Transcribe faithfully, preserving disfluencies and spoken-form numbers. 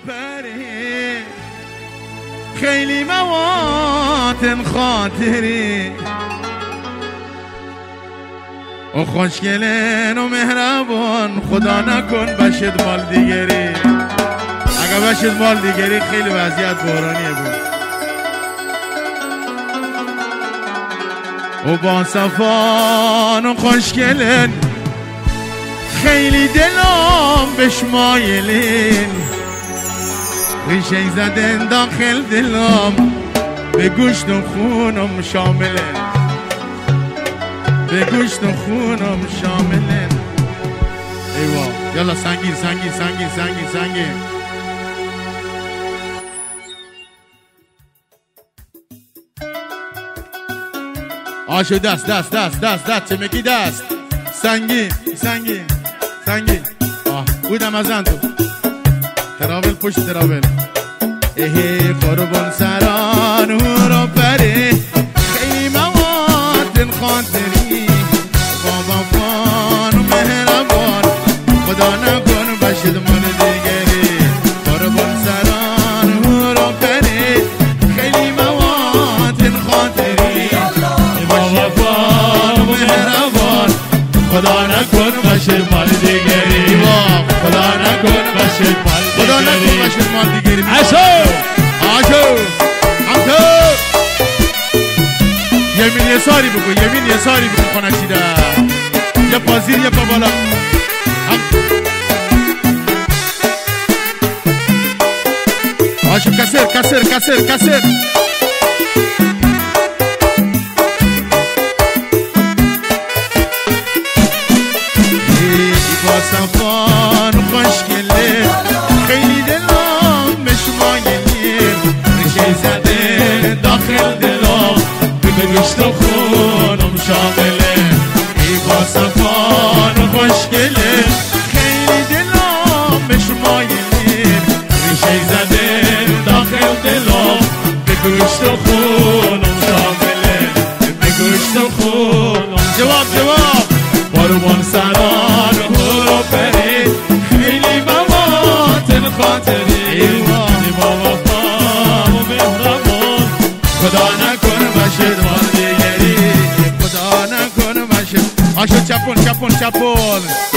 پری خیلی مواتن خاطری و خوشگلن و مهربان خدا نکن بشد مال دیگری. اگه بشد مال دیگری خیلی وضعیت بحرانیه بود. و با صفان و خوشگلن خیلی دلم بشمایلین ریشه زدن داخل دلم به گوشت و خونم شاملن به گوشت و خونم شاملن. ایوا یالا سنگین سنگین سنگین سنگین سنگین. آشو دست دست دست دست دست چه میگی دست سنگین سنگین سنگین. آه بودم از تو تراول پشت تراول. ایه قربان سران رو پری خیلی مواد خاطری بابا فان و مهربان خدا نکن بشد مال دیگری. قربان سران رو پری خیلی مواد خاطری بابا فان و مهربان خدا نکن بشد مال دیگری. خدا نکن بشد مال دیگری. خدا نکن بشد مال دیگری. آشو آشو آشو یمین یه ساری بکن یمین یه ساری بکن خانشیده یه پازیر یه پا بالا. آشو کسر کسر کسر کسر. ای با صفان خوشگله خیلی دلم مشمایلین ریشه زده داخل دلم به گوشت و خونم شامله. ای با صفان خوشگله خیلی دلم مشمایلین ریشه زده داخل دلم به گوشت و خونم شامله به گوشت و خونم. جواب جواب قربان سران رو پری خیلی مواد خاطری بابا فان و مهربان خدا نکن بشد مال دیگری. خدا نکن بشد. آشو چپون چپون چپون